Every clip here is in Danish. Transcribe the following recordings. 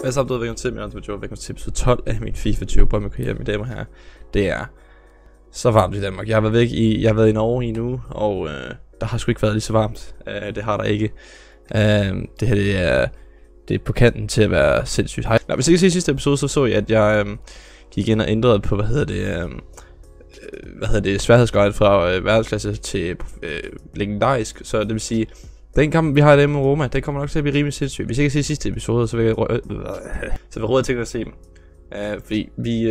Hvad så velkommen til, velkommen til episode 12 af min FIFA 20 Brøndby-karriere, mine damer her. Det er så varmt i Danmark. Jeg har været i Norge i en uge, og der har sgu ikke været lige så varmt. Det har der ikke. Det her det er på kanten til at være sindssygt hej. Hvis I kan se i sidste episode, så jeg, at jeg gik ind og ændrede på, sværhedsgrad fra verdensklasse til legendarisk. Så det vil sige, den kamp vi har i dag med Roma, den kommer nok til at blive rimelig sindssygt. Hvis I kan se sidste episode, så vil jeg råde til at se dem. Fordi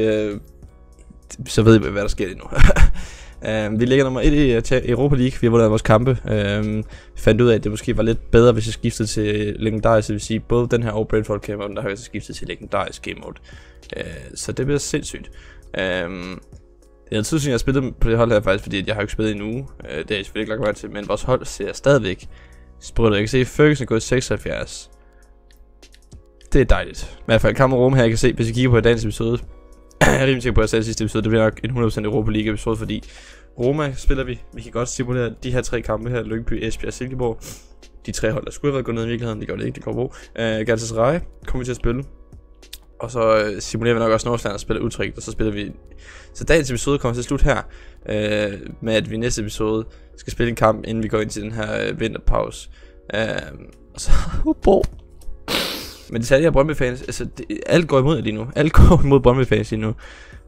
så ved I, hvad der sker lige nu. Vi ligger nummer 1 i Europa League. Vi har vundet vores kampe. Fandt ud af, at det måske var lidt bedre, hvis jeg skiftede til legendarisk. Det vil sige, både den her og Brentford game mode, der har jeg så skiftet til legendarisk game mode. Så det bliver sindssygt. Jeg har tidligere spillet på det hold her faktisk, fordi jeg har ikke spillet i en uge. Det er jeg selvfølgelig ikke lagt mærke til, men vores hold ser stadigvæk sprødt. Jeg kan se, at Ferguson er gået 76. Det er dejligt. I hvert fald kamp Roma her, jeg kan se, hvis I kigger på dagens episode. Jeg er rimelig sikker på, at jeg sagde sidste episode, det bliver nok en 100% Europa League episode, fordi Roma spiller vi. Vi kan godt simulere de her 3 kampe her, Lyngby, Esbjerg og Silkeborg. De 3 hold, der skulle have været gået ned i virkeligheden, det gør det ikke, det går på. Galatasaray kommer vi til at spille. Og så simulerer vi nok også Nordsjælland og spiller Utrecht, og så spiller vi. Så dagens episode kommer til at slutte her, med at vi næste episode skal spille en kamp, inden vi går ind til den her vinterpause. Og så men det særlige af Brøndby-fans, altså alt går imod lige nu. Alt går imod Brøndby-fans lige nu.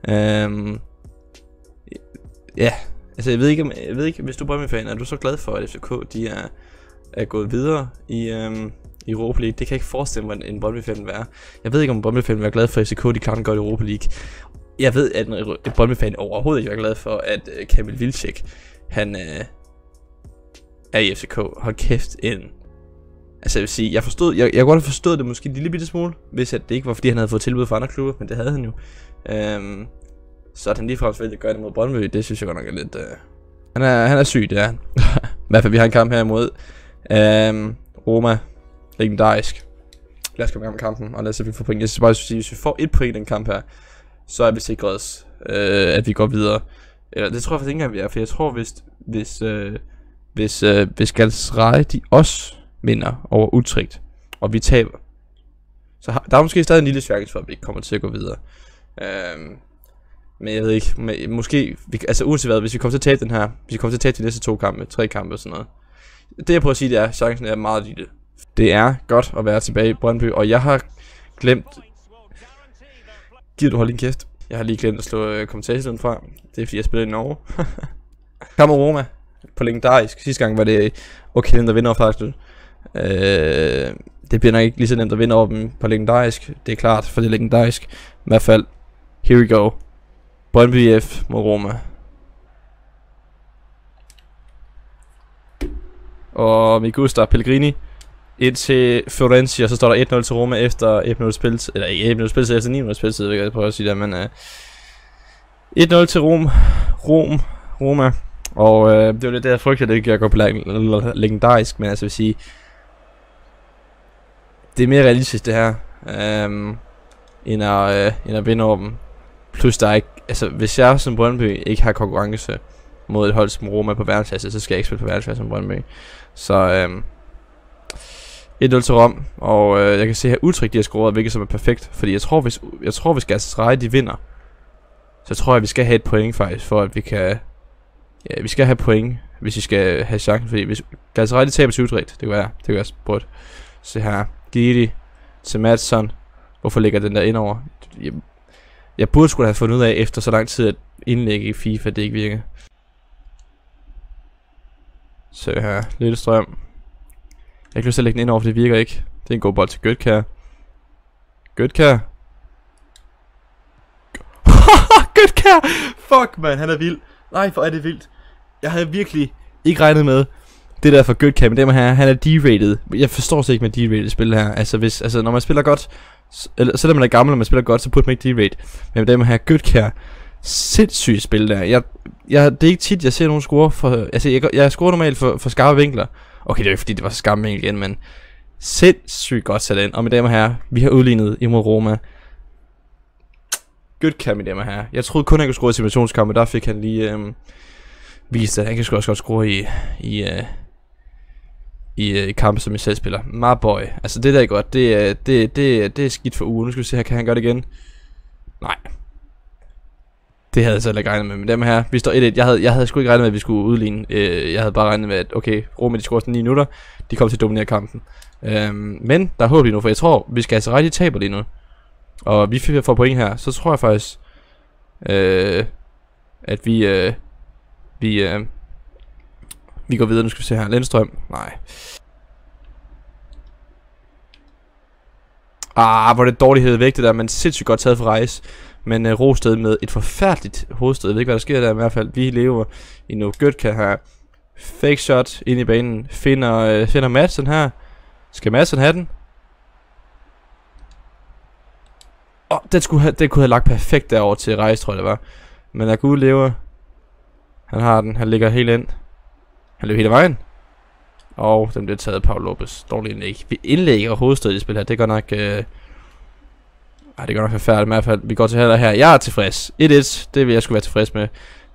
Ja, altså jeg ved ikke, hvis du er Brøndby-fan, er du så glad for, at FCK de er gået videre i Europa League? Det kan jeg ikke forestille mig, en Brøndby-fan vil være. Jeg ved ikke, om Brøndby-fan vil være glad for, at FCK de klarer godt i Europa League. Jeg ved, at en Brøndby-fan overhovedet ikke er glad for, at Kamil Vilcek, han er i FCK. Hold kæft, altså jeg vil sige, jeg kunne godt have forstået det måske en lille bitte smule, hvis at det ikke var fordi han havde fået tilbud fra andre klubber, men det havde han jo. Så at han ligefrem vælger at gøre det mod Brøndby, det synes jeg godt nok er lidt. Han er syg, det er han. I hvert fald vi har en kamp her imod Roma, legendarisk. Lad os komme i gang med kampen, og lad os se, om vi får point. Jeg synes bare, at hvis vi får 1 point i den kamp her, så er vi sikret os, at vi går videre. Eller det tror jeg faktisk ikke engang vi er, for jeg tror hvis Galatasaray de også vinder over Utrecht, og vi taber, så der er måske stadig en lille chance for, at vi ikke kommer til at gå videre. Men jeg ved ikke, måske, altså uanset hvad, hvis vi kommer til at tabe den her, hvis vi kommer til at tabe de næste 2 kampe, 3 kampe og sådan noget. Det jeg prøver at sige, det er, chancen er meget lille. Det er godt at være tilbage i Brøndby, og jeg har glemt. Gider du holde din kæft? Jeg har lige glemt at slå kommentatoren fra. Det er fordi jeg spiller i Norge. Kamp Roma på legendarisk. Sidste gang var det okay nemt at vinde over faktisk. Det bliver nok ikke lige så nemt at vinde over dem på legendarisk. Det er klart, for det er legendarisk. I hvert fald, here we go. Brøndby IF mod Roma. Og Migusta Pellegrini ind til Fiorentina, og så står der 1-0 til Roma efter 1 minut spilletid. Eller ikke 1 minut spilletid, efter 9 minutter spilletid, vil jeg prøve at sige det, men 1-0 til Roma. Og det var lidt det, jeg frygtede, at jeg går på legendarisk, men altså vil sige, det er mere realistisk det her, end at vinde over dem. Plus der er ikke, altså hvis jeg som Brøndby ikke har konkurrence mod et hold som Roma på verdensklasse, så skal jeg ikke spille på verdensklasse som Brøndby. Så 1-0 til Rom, og jeg kan se her Utrecht de har scoret, hvilket som er perfekt, fordi jeg tror hvis Galatasaray de vinder, så tror jeg vi skal have et point faktisk, for at vi kan, ja, vi skal have point, hvis vi skal have chancen, fordi hvis Galatasaray de taber til Utrecht, det kan være sprødt. Se her, Gidi til Madsson, hvorfor ligger den der indover? Jeg burde skulle have fundet ud af efter så lang tid at indlægge i FIFA, det ikke virker. Så her, Lillestrøm. Jeg har ikke lyst til at lægge den ind over, for det virker ikke. Det er en god bold til Götkær. Götkær. Götkær! Fuck man, han er vild. Nej, hvor er det vildt. Jeg havde virkelig ikke regnet med det der for Götkær, men det her, han er D-rated. Jeg forstår slet ikke med D-rated spil her. Altså når man spiller godt, eller selvom man er gammel, og man spiller godt, så burde man ikke D-rate. Men det her Götkær, sindssygt spil der. Det er ikke tit jeg ser nogen score for, altså jeg scorer normalt for skarpe vinkler. Okay, det er jo ikke fordi det var så skarpe vinkler igen, men sindssygt godt sat ind. Og mine damer og herrer, vi har udlignet imod Roma. Götkær, mine damer og herrer. Jeg troede kun han kunne score i simulationskampe, der fik han lige vist at han kan også godt score i kampe, som jeg selv spiller. My boy. Altså det der er godt. Det er skidt for uge. Nu skal vi se her, kan han gøre det igen? Nej. Det havde jeg selv ikke regnet med. Men dem her, vi står 1-1. Jeg havde sgu ikke regnet med, at vi skulle udligne. Jeg havde bare regnet med, at okay, Roma de scorede 9 minutter. De kom til at dominere kampen. Men der er håb lige nu, for jeg tror, vi skal altså rigtig tabe lige nu. Og vi får point her. Så tror jeg faktisk, at vi går videre. Nu skal vi se her. Lindstrøm. Nej. Hvor det dårlighed væk det der, men sindssygt godt taget for rejse. Men Rosted med et forfærdeligt hovedsted. Jeg ved ikke hvad der sker der i hvert fald. Vi lever i noget Götze her. Fake shot ind i banen. Finder Madsen her. Skal Madsen have den? Den kunne have lagt perfekt derover til rejse, tror jeg det var. Men er Gud lever. Han har den. Han ligger helt ind. Han løber hele vejen. Og den bliver taget af Paul Lopez. Dårlig indlæg. Vi indlægger hovedstedet i spil her. Det går nok... det går nok forfærdeligt. I hvert fald, vi går til her. Jeg er tilfreds. 1-1. Det vil jeg skulle være tilfreds med.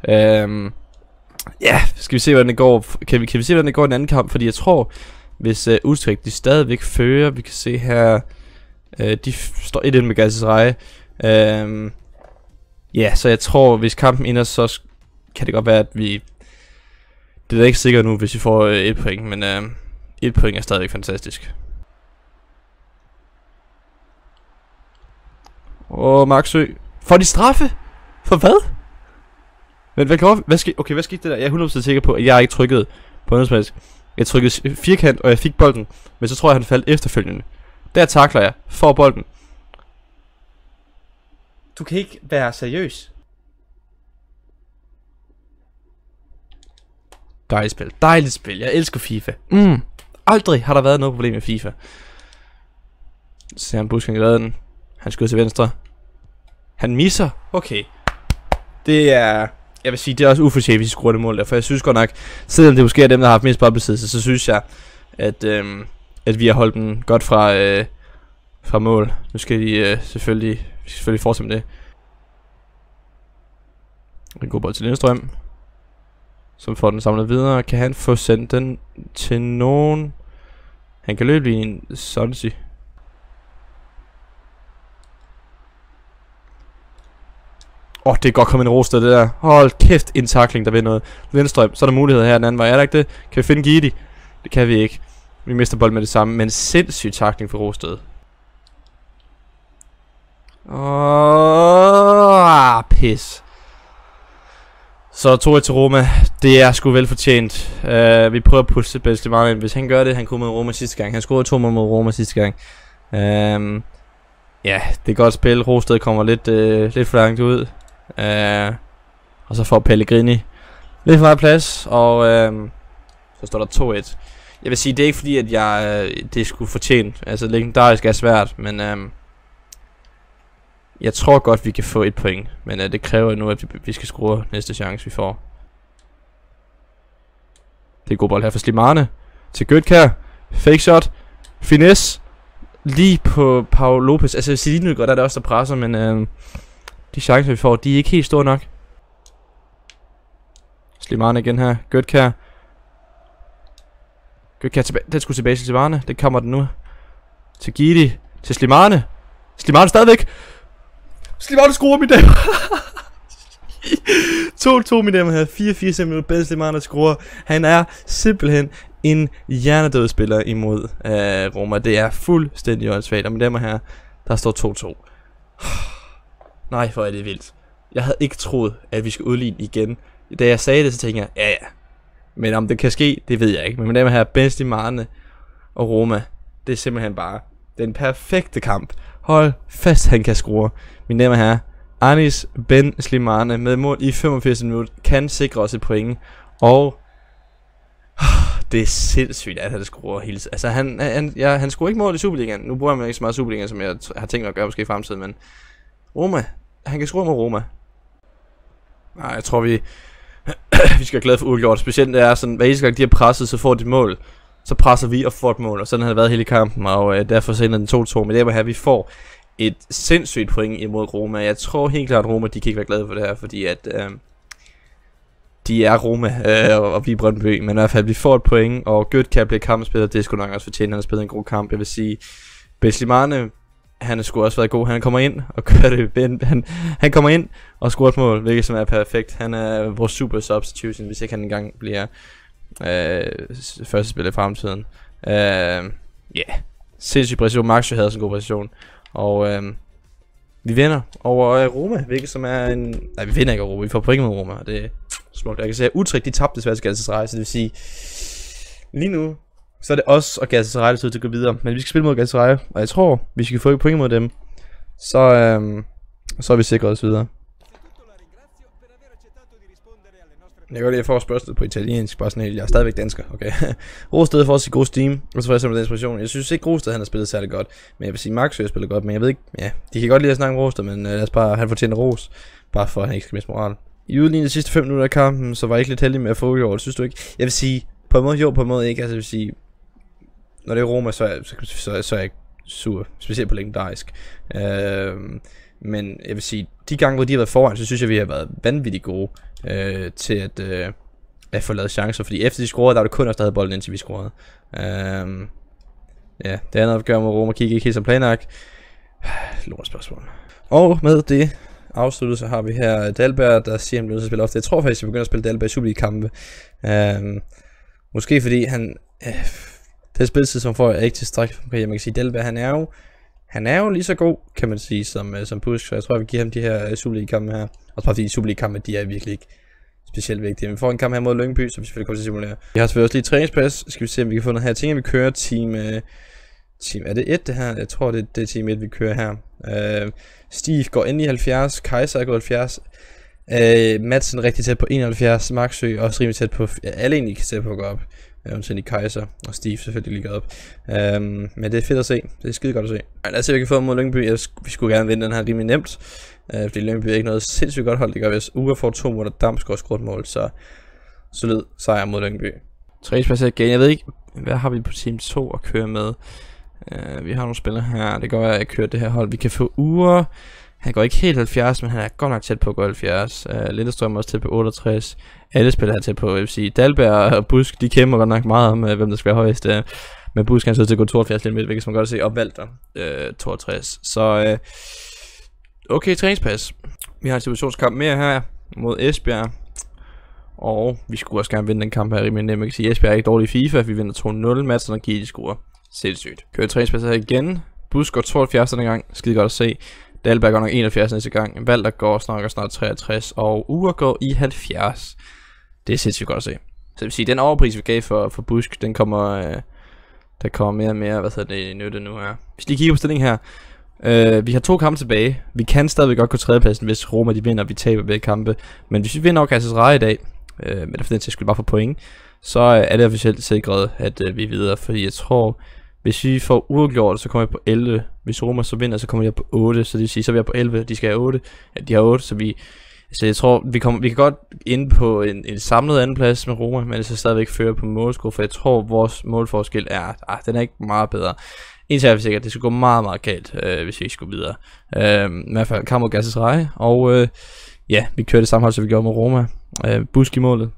Skal vi se, hvordan det går. Kan vi se, hvordan det går i den anden kamp? Fordi jeg tror, hvis Utrecht de stadigvæk fører. Vi kan se her... de står 1-1 med Galatasaray. Så jeg tror, hvis kampen ender, så kan det godt være, at vi... Det er da ikke sikkert nu, hvis vi får 1 point, men 1 point er stadigvæk fantastisk. Marksø. Får de straffe? For hvad? Men hvad skete det der? Jeg er 100% sikker på, at jeg ikke trykkede på noget som helst. Jeg trykkede firkant, og jeg fik bolden. Men så tror jeg, han faldt efterfølgende. Der takler jeg. Får bolden. Du kan ikke være seriøs. Dejligt spil. Dejligt spil. Jeg elsker FIFA. Aldrig har der været noget problem med FIFA. Så han Busk, han redder den. Han skyder til venstre. Han misser. Okay. Det er... Jeg vil sige, det er også ufortjent, hvis vi skruer det mål der. For jeg synes godt nok, selvom det måske er dem, der har haft mest boldbesiddelse, så synes jeg, at vi har holdt den godt fra mål. Nu skal de selvfølgelig fortsætte med det. En god bold til Lindstrøm, som får den samlet videre. Kan han få sendt den til nogen? Han kan løbe i en Sonsi. Det er godt kommet en Rosted det der. Hold kæft, en tackling der ved noget. Lindstrøm, så er der mulighed her den anden vej. Er der ikke det? Kan vi finde Gidi? Det kan vi ikke. Vi mister bolden med det samme, men sindssyg tackling for Rosted. Pis. Så 2-1 til Roma. Det er sgu velfortjent. Vi prøver at pusse Benzema ind. Hvis han gør det, han kunne mod Roma sidste gang. Han scorede 2 mål mod Roma sidste gang. Det er godt spil. Rosted kommer lidt for langt ud. Og så får Pellegrini lidt for meget plads. Og så står der 2-1. Jeg vil sige, det er ikke fordi, at det er sgu fortjent. Altså, legendarisk er svært, men jeg tror godt, vi kan få 1 point. Men det kræver nu, at vi skal score næste chance, vi får. Det er en god bold her for Slimane. Til Götze. Fake shot. Finesse. Lige på Paul Lopez. Altså, hvis lige nu godt, der er det også der presser, men de chancer, vi får, de er ikke helt store nok. Slimane igen her. Götze tilbage. Den skulle tilbage til Slimane. Det kommer den nu. Til Gidi. Til Slimane. Slimane stadigvæk. Slimane scorer, mine damer. 2-2, mine damer her. 4-4 minutter. Ben Slimane scorer. Han er simpelthen en hjernedød spiller imod Roma. Det er fuldstændig åndssvagt. Og mine damer her, der står 2-2. Nej, hvor er det vildt. Jeg havde ikke troet, at vi skulle udligne igen. Da jeg sagde det, så tænkte jeg, ja. Men om det kan ske, det ved jeg ikke. Men mine damer her, Ben Slimane og Roma, det er simpelthen bare den perfekte kamp. Hold fast, han kan score. Mine damer her, Anis Ben Slimane med mål i 85 minutter kan sikre os et point. Og det er sindssygt, at han scorer hele tiden. Altså, han scorer ikke mål i Superligaen. Nu bruger man ikke så meget Superligaen, som jeg har tænkt mig at gøre måske i fremtiden. Men Roma, han kan score mod Roma. Nej, jeg tror vi skal være glade for uafgjort. Specielt det er sådan, hver eneste gang de har presset, så får de et mål. Så presser vi og får et mål. Og sådan har det været hele kampen. Og derfor så ender den 2-2. Men det er her, vi får et sindssygt point imod Roma. Jeg tror helt klart, at Roma de kan ikke være glade for det her. Fordi at de er Roma og vi er Brøndby, men i hvert fald vi får et point, og Götze bliver kampspiller, det skulle nok også fortjene, han har spillet en god kamp. Jeg vil sige, Beslimane, han har sgu også været god, han kommer ind og gør det, han kommer ind og scorer et mål, hvilket som er perfekt. Han er vores super substitution, hvis ikke han engang bliver første spiller i fremtiden. Sindssygt præcision, Maxø havde sådan en god præcision, og vi vinder over Roma, hvilket som er en... Nej, vi vinder ikke over Roma, vi får point med Roma, og det er smukt. Jeg kan se, at Utrecht, de tabte desværre til Galatasaray, så det vil sige, lige nu, så er det os og Galatasaray, der skal gå videre. Men vi skal spille mod Galatasaray, og jeg tror, hvis vi kan få point mod dem, så er vi sikret os videre. Jeg kan godt lide at få spørgsmålet på italiensk, bare sådan helt, jeg er stadigvæk dansker, okay. Rosted får også i god steam, og så får jeg simpelthen den inspiration. Jeg synes ikke Rosted, han har spillet særlig godt, men jeg vil sige, Maxø har spillet godt, men jeg ved ikke, ja, de kan godt lide at snakke om Rosted, men lad os bare, han fortjener ros, bare for at han ikke skal miste moral. I udlignet de sidste 5 minutter af kampen, så var jeg ikke lidt heldig med at få uafgjort, synes du ikke? Jeg vil sige, på en måde jo, på en måde ikke, altså jeg vil sige, når det er Roma, så er jeg ikke sur, specielt på legendarisk. Men jeg vil sige, de gange hvor de har været foran, så synes jeg vi har været vanvittigt gode til at få lavet chancer, fordi efter de scorede, der var det kun os der havde bolden indtil vi scorede. Ja, det andet opgør med Roma kiggede ikke helt som planlagt. Lort spørgsmål. Og med det afsluttet, så har vi her Dalberg, der siger, at han bliver nødt til at spille ofte. Jeg tror faktisk, at jeg begynder at spille Dalberg i Superliga-kampe. Måske fordi han... det spilletid, som får jeg ikke tilstrækkeligt. Okay, man kan sige, Dalberg, han er jo lige så god, kan man sige, som Busk. Så jeg tror, jeg vil give ham de her Superliga-kampe her. Og bare fordi de Superliga-kampe, de er virkelig ikke specielt vigtige. Men vi får en kamp her mod Lyngby, så vi selvfølgelig kommer til at simulere. Vi har selvfølgelig også lige træningspas. Skal vi se, om vi kan få noget her. Tænker vi kører team... Er det 1 det her? Jeg tror det er team 1 vi kører her. Steve går ind i 70, Kaiser er gået 70, Madsen rigtig tæt på 71, Maxø også rimelig tæt på, alle egentlig kan tæt på at gå op, undtagen i Kaiser, og Steve selvfølgelig lige går op. Men det er fedt at se, det er skide godt at se. Lad os se, hvad vi kan få mod Lyngby. Vi skulle gerne vinde den her rimelig nemt, fordi Lyngby er ikke noget sindssygt godt hold. Det gør, hvis Uger får 2 mål, og Damsgaard scorer et mål, så solid sejr mod Lyngby. Træningspas igen, jeg ved ikke, hvad har vi på team 2 at køre med. Vi har nogle spillere her, det går være at jeg kører det her hold. Vi kan få Uger, han går ikke helt 70, men han er godt nok tæt på at gå 70. Lindestrøm er også tæt på 68. Alle spiller her tæt på, jeg vil sige, Dalberg og Busk, de kæmper godt nok meget om, hvem der skal være højest. Men Busk han så til at gå 72 lidt midt, hvilket man godt se, og Valter 62. Så okay, træningspas. Vi har en situationskamp mere her mod Esbjerg. Og vi skulle også gerne vinde den kamp her rimelig nemt. Man kan sige, at Esbjerg er ikke dårlig i FIFA. Vi vinder 2-0, Madsen og Gide scorer. Sindssygt. Kører træningspas her igen. Busk går 72 denne gang. Skide godt at se. Dalberg går nok 71 næste gang. Valter går snart 63. Og Uger går i 70. Det er sindssygt godt at se. Så jeg vil sige, den overpris vi gav for Busk, den kommer... der kommer mere og mere, hvad hedder det, nytte nu her. Hvis lige kigger på stillingen her. Vi har 2 kampe tilbage. Vi kan stadigvæk godt gå tredjepladsen, hvis Roma de vinder, og vi taber begge kampe. Men hvis vi vinder over Galatasaray i dag, men for den til skulle bare få point, så er det officielt sikret, at vi er videre. Fordi jeg tror, hvis vi får uafgjort, så kommer vi på 11. Hvis Roma så vinder, så kommer de på 8. Så det vil sige, så er vi på 11. De skal have 8. Ja, de har 8, så jeg tror, vi kan godt ind på en samlet andenplads med Roma, men det så stadigvæk føre på målscore, for jeg tror, vores målforskel den er ikke meget bedre. Indtil er vi sikkert, det skulle gå meget, meget galt, hvis vi ikke skulle videre. I hvert fald kamp mod Galatasaray, og ja, vi kører det samme hold, som vi gjorde med Roma. Busk i målet.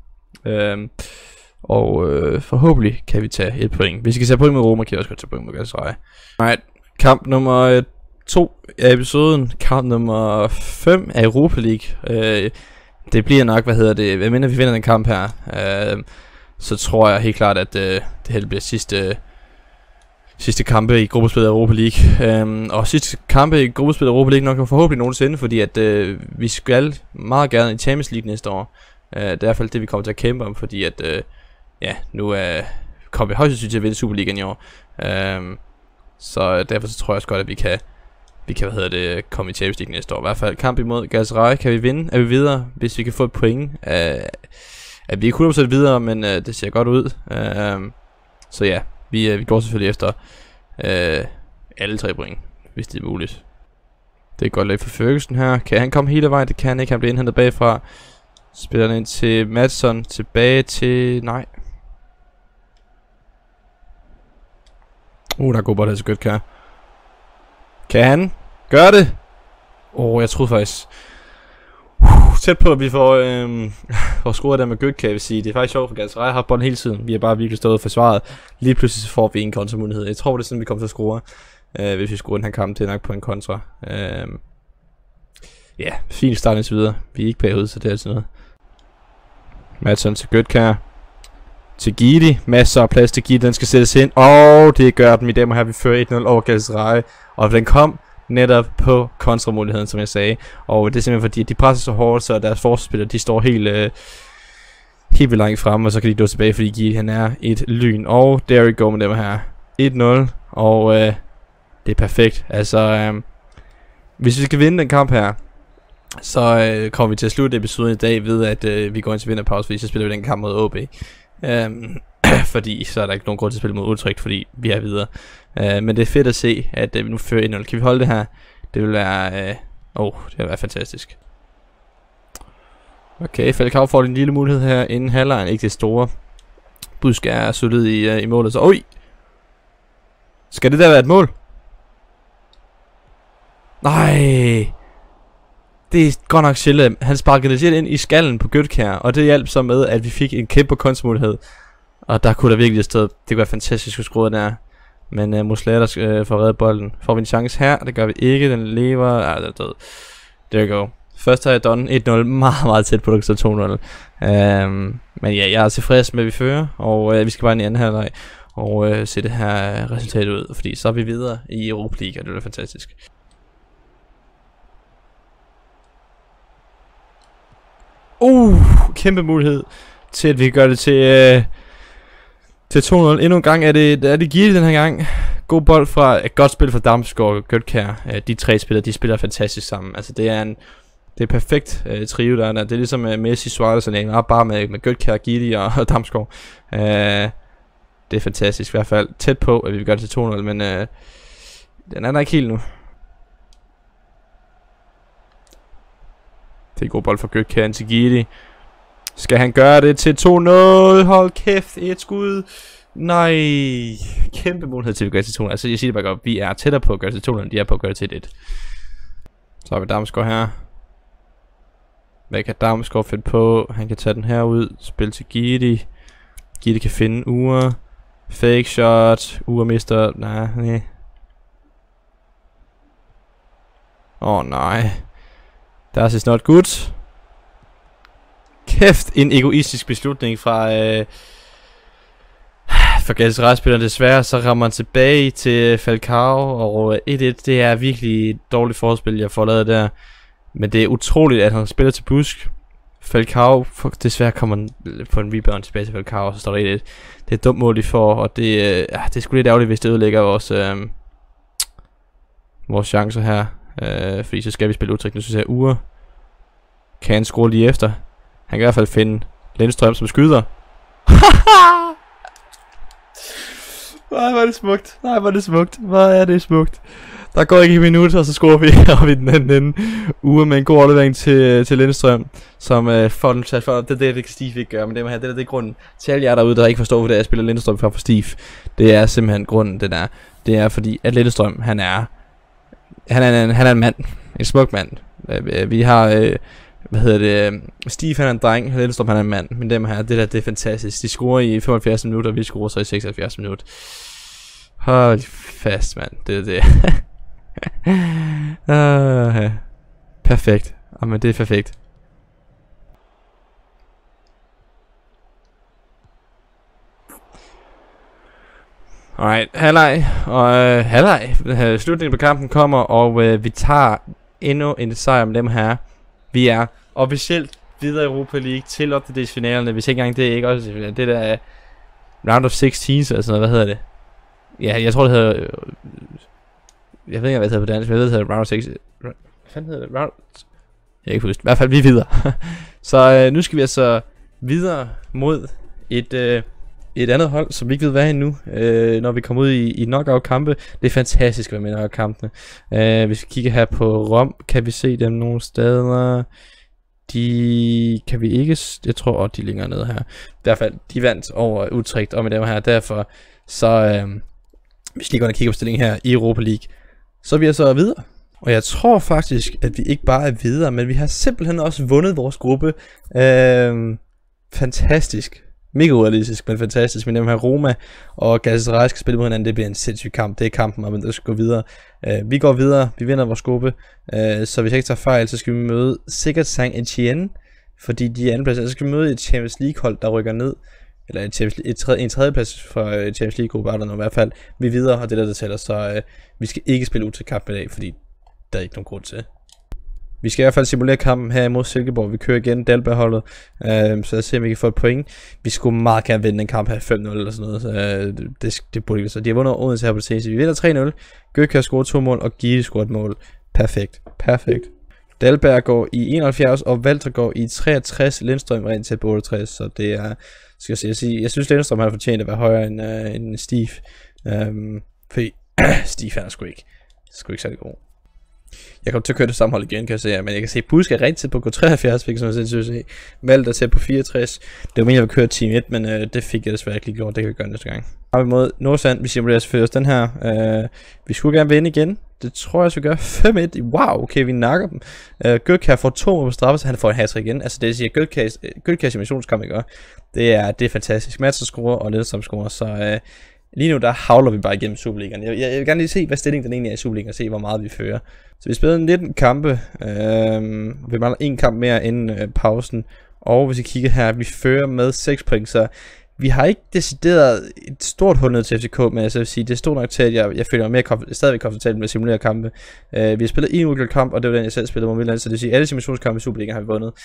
Og forhåbentlig kan vi tage et point. Hvis vi kan tage point med Roma, kan vi også godt tage point med Galatasaray. Alright, kamp nummer 2 af episoden. Kamp nummer 5 af Europa League. Det bliver nok, hvad mener vi vinder den kamp her, så tror jeg helt klart, at det her bliver sidste kampe i gruppespillet af Europa League. Og sidste kampe i gruppespillet af Europa League nok forhåbentlig nogensinde, fordi at vi skal meget gerne i Champions League næste år. Det er i hvert fald det, vi kommer til at kæmpe om, fordi at ja, nu kommer vi højst sandsynligt til at vinde Superligaen i år. Så derfor så tror jeg også godt, at vi kan komme i Champions League næste år. I hvert fald kamp imod Galatasaray kan vi vinde. Er vi videre, hvis vi kan få et point. At vi ikke 100% videre, men det ser godt ud. Så ja, vi går selvfølgelig efter alle 3 point, hvis det er muligt. Det er godt lidt for Ferguson her. Kan han komme hele vejen? Det kan han ikke. Han bliver indhentet bagfra. Spiller han ind til Madsen. Tilbage til... Nej. Der er god bold her til Götze. Kan han gøre det? Jeg troede faktisk... tæt på, at vi får scoret der med Götze, kan jeg sige. Det er faktisk sjovt, for Galatasaray har haft bolden hele tiden. Vi har bare virkelig stået og forsvaret. Lige pludselig får vi en kontramulighed. Jeg tror, det er sådan, vi kommer til at score, hvis vi scorer den her kamp til nok på en kontra. Ja, fint start indtil videre. Vi er ikke bagud, så det er altid noget. Madsen til Götze. Til Gidi. Masser af plads til Gidi. Den skal sættes ind. Og det gør den. I dem her vi fører 1-0 over Galatasaray. Og den kom netop på kontramuligheden, som jeg sagde. Og det er simpelthen fordi, at de presser så hårdt, så deres forsvarsspillere, de står helt vildt langt fremme. Og så kan de gå tilbage, fordi Gidi han er et lyn. Og there we go med dem her. 1-0. Og det er perfekt. Altså, hvis vi skal vinde den kamp her, så kommer vi til at slutte episoden i dag ved, at vi går ind til vinterpause, fordi så spiller vi den kamp mod OB. Fordi så er der ikke nogen grund til at spille mod Utrecht, fordi vi er videre. Men det er fedt at se, at vi nu fører 1-0. Kan vi holde det her? Det vil være... det vil være fantastisk. Okay, Falcao får en lille mulighed her inden halvlegen. Ikke det store. Busk er solid i målet, så... Oj! Skal det der være et mål? Nej! Det er godt nok sjældent. Han sparkede det ind i skallen på Götze, og det hjalp så med, at vi fik en kæmpe kontramulighed. Og der kunne der virkelig have stået. Det kunne være fantastisk at skrue der. Men Muslera får reddet bolden. Får vi en chance her? Det gør vi ikke. Den lever. Den er død. There you go. Først har jeg done 1-0. Meget, meget tæt på, at det 2-0. Men ja, jeg er tilfreds med, at vi fører. Og vi skal bare ind i anden halvleg og se det her resultat ud. Fordi så er vi videre i Europa League, og det er fantastisk. Kæmpe mulighed til, at vi gør det til 2-0. Endnu en gang er det Gidi den her gang. God bold fra et godt spil fra Damsgaard og Götze. De tre spillere, de spiller fantastisk sammen. Altså det er perfekt trio der. Det er ligesom Messi, Suarez og Neymar, bare med Götze og Gidi og Damsgaard. Det er fantastisk i hvert fald. Tæt på, at vi gør det til 2-0, men den er der ikke helt nu. Det er en god bold for Götze til Gidi. Skal han gøre det til 2-0? Hold kæft, et skud. Nej. Kæmpe mulighed til at gøre det til 2-0. Altså jeg siger det bare godt, vi er tættere på at gøre det til 2-0, end de er på at gøre det til 1. Så har vi Damsgaard her. Hvad kan Damsgaard finde på? Han kan tage den her ud. Spil til Gidi. Gidi kan finde Ure. Fake shot. Ure mister. Nej. Nej. Das is not good. Kæft, en egoistisk beslutning fra Galatasaray-spilleren. Desværre så rammer han tilbage til Falcao, og 1-1, det er virkelig et dårligt forspil, jeg får lavet der. Men det er utroligt, at han spiller til Busk. Falcao, desværre kommer han på en rebound tilbage til Falcao, og så står der 1-1. Det er et dumt mål, de får, og det er sgu lidt ærgerligt, hvis det ødelægger vores chancer her. Fordi så skal vi spille Utrecht. Nu synes jeg, Ure kan han score lige efter. Han kan i hvert fald finde Lindstrøm som skyder. Nej, hvor er det smukt. Hvor er det smukt. Der går ikke en minut, og så scorer vi op i den anden Ure med en god overlevering til Lindstrøm, som får den sat for. Det kan Steve ikke gøre, men det er grunden til alle jer derude, der ikke forstår, hvordan jeg spiller Lindstrøm for Steve. Det er simpelthen grunden, det der. Det er fordi, at Lindstrøm, han er en mand. En smuk mand. Vi har... Steve han er en dreng, Lindstrøm han er en mand. Men dem her, det er fantastisk. De scorer i 75 minutter, og vi scorer så i 76 minutter. Hold fast, mand. Det er det. Perfekt. Jamen det er perfekt. Alright, halvleg. Slutningen på kampen kommer, og vi tager endnu en sejr med dem her. Vi er officielt videre i Europa League til 8. finalerne. Hvis ikke engang det er ikke også det der er round of 16, eller sådan noget. Hvad hedder det? Ja, jeg tror det hedder... Jeg ved ikke hvad det hedder på dansk, men jeg ved det hedder round of 16. Hvad fanden hedder det? Round... Jeg kan ikke huske. I hvert fald vi er videre. Så nu skal vi altså videre mod et andet hold, som vi ikke ved hvad er endnu, når vi kommer ud i knockout-kampe. Det er fantastisk at være med i knockout-kampene. Hvis vi kigger her på Rom, kan vi se dem nogle steder. De kan vi ikke... Jeg tror, de ligger nede her. I hvert fald, de vandt over Utrecht og med dem her. Derfor, så hvis vi lige går og kigger på stillingen her i Europa League, så er vi altså videre. Og jeg tror faktisk, at vi ikke bare er videre, men vi har simpelthen også vundet vores gruppe. Fantastisk. Mega urealistisk, men fantastisk. Men dem her Roma og Galatasaray skal spille mod hinanden. Det bliver en sindssyg kamp. Det er kampen om, at der skal gå videre. Vi går videre. Vi vinder vores gruppe. Så hvis jeg ikke tager fejl, så skal vi møde sikkert Saint-Etienne. Fordi de er andenpladser. Så skal vi møde et Champions League hold, der rykker ned. Eller en tredjeplads fra Champions League gruppe, i hvert fald. Vi er videre, og det der tæller. Så vi skal ikke spille ud til kamp i dag, fordi der er ikke nogen grund til. Vi skal i hvert fald simulere kampen her imod Silkeborg. Vi kører igen Dalberg-holdet, så jeg ser, om vi kan få et point. Vi skulle meget gerne vinde den kamp her 5-0 eller sådan noget. Det burde ikke være så. De har vundet Odense her på det seneste. Vi vinder 3-0. Gøkke har scoret 2 mål, og Gitte scoret et mål. Perfekt. Dalberg går i 71, og Walter går i 63. Lindstrøm rent til 68, så det er... Jeg synes Lindstrøm har fortjent at være højere end Steve. Fordi Steve han er sgu ikke særlig god. Jeg kommer til at køre det samme hold igen, kan jeg se, men jeg kan se, at Busk er rigtig på at gå 73, fik jeg sindssygt se. Valgte at tage på 64. Det var meningen, at vi køre team 1, men det fik jeg desværre ikke lige gjort. Det kan vi gøre næste gang. Har vi mod Nordsjælland, vi simulerer selvfølgelig også den her. Vi skulle gerne vinde igen. Det tror jeg, vi gør 5-1. Wow, okay, vi nakker dem. Gødkær får 2 mål på straffe, så han får en hat-trick igen. Altså det siger Gødkærs simulationskamp, ikke? Det er fantastisk. Madsen scorer, og Lindstrøm scorer, så... Lige nu der havler vi bare igennem Superligaen. Jeg vil gerne lige se, hvad stillingen den egentlig er i Superligaen, og se, hvor meget vi fører. Så vi spillede 19 kampe. Vi mangler 1 kamp mere inden pausen. Og hvis I kigger her, vi fører med 6 point, så vi har ikke decideret et stort hul ned til FCK, men jeg vil sige, det er stort nok til, at jeg føler mig stadigvæk komfortabel med at simulere kampe. Vi har spillet en uafgjort kamp, og det var den, jeg selv spillede mod Midtjylland, så det vil sige, at alle simulationskampe i Superligaen har vi vundet.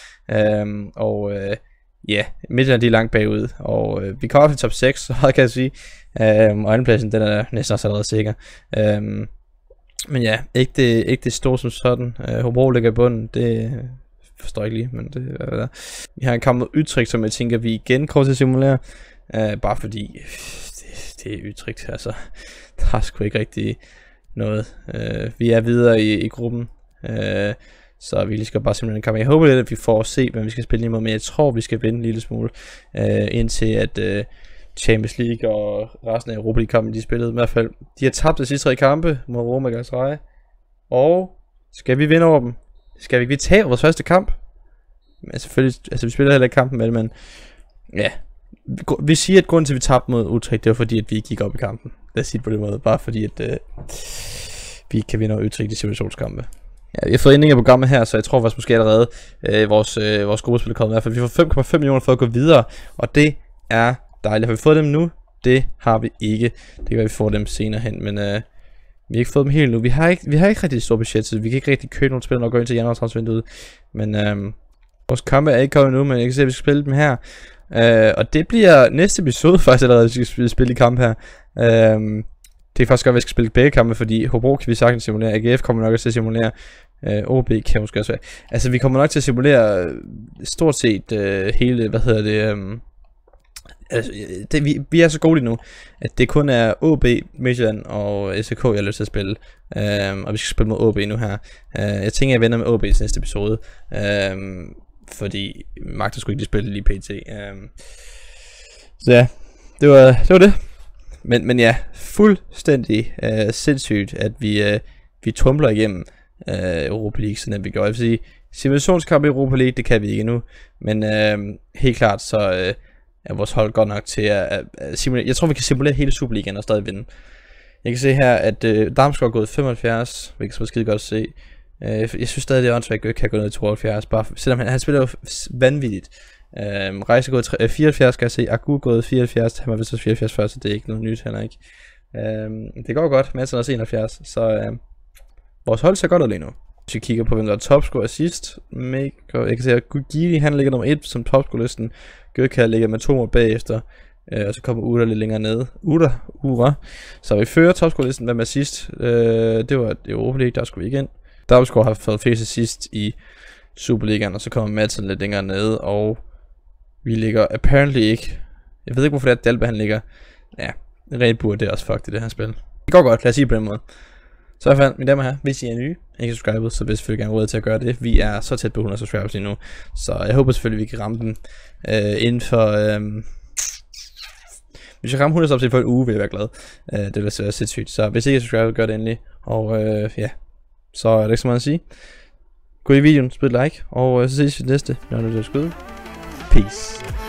Ja, Midtjylland de er langt bagud, og vi kommer op til top 6, så kan jeg sige. Og andenpladsen, den er næsten også allerede sikker. Men ja, ikke det store som sådan. Hobro ligger i bunden, det forstår jeg ikke lige, men det er der. Vi har en kamp mod Utrecht, som jeg tænker, vi igen kommer til at simulere. Bare fordi, det er Utrecht, altså. Der er sgu ikke rigtig noget. Vi er videre i gruppen. Så vi skal bare simpelthen kamp. Jeg håber lidt, at vi får at se, hvem vi skal spille imod, men jeg tror, vi skal vinde en lille smule, indtil at Champions League og resten af Europa League-kampen, de spillede i hvert fald. De har tabt de sidste 3 kampe mod Roma og Galatasaray. Og skal vi vinde over dem? Skal vi ikke tabe vores første kamp? Men selvfølgelig, altså vi spiller heller ikke kampen med det, men ja. Vi siger, at grunden til, at vi tabte mod Utrecht, det var fordi, at vi gik op i kampen. Lad os sige det på den måde. Bare fordi, at vi kan vinde over Utrecht i situationskampe. Ja, vi har fået ændringer i programmet her, så jeg tror faktisk måske allerede vores gruppespil er kommet i hvert fald. Vi får 5,5 millioner for at gå videre, og det er dejligt. Har vi fået dem nu? Det har vi ikke. Det kan være, vi får dem senere hen, men vi har ikke fået dem helt nu. Vi har ikke rigtig stor budget, så vi kan ikke rigtig købe nogle spil, når vi går ind til januar-transfervinduet. Men vores kampe er ikke kommet nu, men jeg kan se, at vi skal spille dem her. Og det bliver næste episode faktisk allerede, vi skal spille i kamp her. Det er faktisk godt, at vi skal spille begge kampe, fordi Hobro kan vi sagtens simulere, AGF kommer nok til at simulere, OB kan måske også være. Altså vi kommer nok til at simulere stort set hele, altså, vi er så gode lige nu, at det kun er OB, Midtjylland og SK, jeg har lyst til at spille. Og vi skal spille mod OB nu her. Jeg tænker, jeg vender med OB i næste episode. Fordi Magter skulle ikke spille lige pt. Så ja, det var det. Men ja, fuldstændig sindssygt, at vi tumler igennem Europa League, sådan at vi gjorde. Jeg vil sige, simulationskamp i Europa League, det kan vi ikke endnu. Men helt klart, så er vores hold godt nok til at simulere. Jeg tror, vi kan simulere hele Superligaen og stadig vinde. Jeg kan se her, at Damsgaard er gået 75, hvilket er skide godt at se. Jeg synes stadig, det er åndssvagt, at kan gå ned til 72, bare selvom han spiller jo vanvittigt. Rejse er gået 74, skal jeg se. Agu er gået 74, han var vist også 74 før, så det er ikke noget nyt heller ikke. Det går godt, Madsen er også 71, så vores hold ser godt ud lige nu. Hvis vi kigger på, hvem der er topscorer sidst, jeg kan se, at Gugili, han ligger nummer 1 som topscorelisten. Gødkær ligger med 2 mål bagefter, og så kommer Uda lidt længere nede. Ura. Så vi fører topscorelisten, hvem er sidst? Det var Europa League, der skulle vi ikke ind. Damsgaard har fået flest sidst i Superligaen, og så kommer Madsen lidt længere nede, og vi ligger apparently ikke. Jeg ved ikke, hvorfor det er, at Dalberg han ligger. Ja, rent burde det også fuck det her spil. Det går godt, lad os sige på den måde. Så i hvert fald, mine damer her, hvis I er nye, ikke subscribet, så vil jeg selvfølgelig gerne råde til at gøre det. Vi er så tæt på 100 subscribers lige nu, så jeg håber selvfølgelig, vi kan ramme den inden for... Hvis jeg rammer 100 subscribers for en uge, vil jeg være glad. Det vil være sindssygt. Så hvis I ikke er subscribet, gør det endelig. Og ja, Så er der ikke så meget at sige. Gå i videoen, spil like, og så ses vi næste. Jeg er nødt til at skyde. Peace.